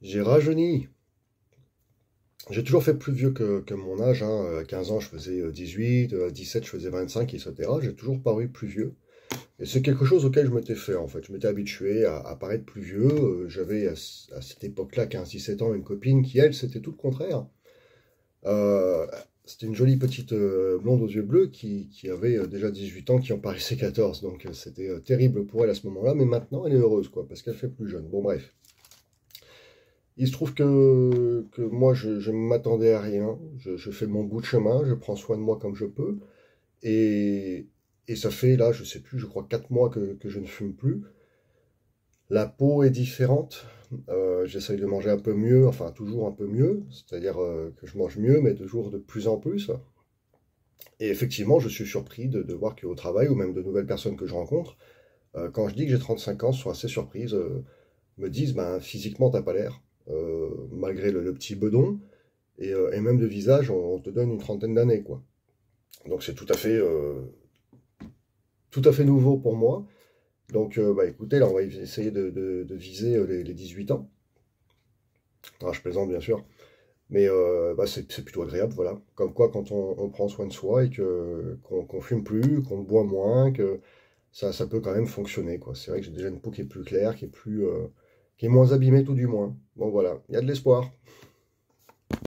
J'ai rajeuni. J'ai toujours fait plus vieux que mon âge, hein. À 15 ans, je faisais 18, à 17, je faisais 25, etc. J'ai toujours paru plus vieux. Et c'est quelque chose auquel je m'étais fait, en fait. Je m'étais habitué à paraître plus vieux. J'avais à cette époque-là, 15-17 ans, une copine qui, elle, c'était tout le contraire. Euh, C'était une jolie petite blonde aux yeux bleus qui avait déjà 18 ans, qui en paraissait 14. Donc c'était terrible pour elle à ce moment-là. Mais maintenant, elle est heureuse, quoi, parce qu'elle fait plus jeune. Bon, bref. Il se trouve que moi, je ne m'attendais à rien. Je fais mon bout de chemin, je prends soin de moi comme je peux. Et, et ça fait là, je sais plus, je crois 4 mois que je ne fume plus. La peau est différente. J'essaye de manger un peu mieux, enfin toujours un peu mieux. C'est-à-dire que je mange mieux, mais toujours de plus en plus. Et effectivement, je suis surpris de voir qu'au travail, ou même de nouvelles personnes que je rencontre, quand je dis que j'ai 35 ans, sont assez surprises, me disent, ben, physiquement, t'as pas l'air, malgré le petit bedon. Et même de visage, on te donne une trentaine d'années, quoi. Donc c'est tout à fait nouveau pour moi. Donc bah écoutez, là on va essayer de viser les 18 ans. Ah, je plaisante bien sûr. Mais bah, c'est plutôt agréable, voilà. Comme quoi quand on prend soin de soi et qu'on fume plus, qu'on boit moins, que ça peut quand même fonctionner, quoi. C'est vrai que j'ai déjà une peau qui est plus claire, qui est moins abîmée tout du moins. Bon voilà, il y a de l'espoir.